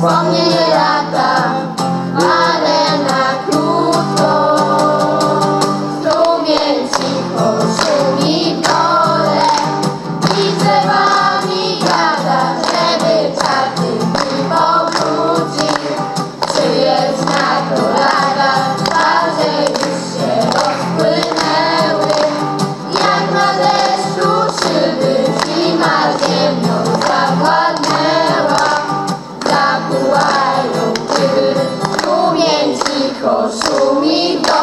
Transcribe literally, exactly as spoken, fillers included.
wspomnienie lata, ale na krótko. Strumień cicho szumi w dole i drzewami gada, żeby czarny dni powrócił. Czyje znak to lata, twarze już się rozpłynęły, jak na deszczu szyby zima ziemią zawładnęła. Zakułają tyły, strumień cicho szumi w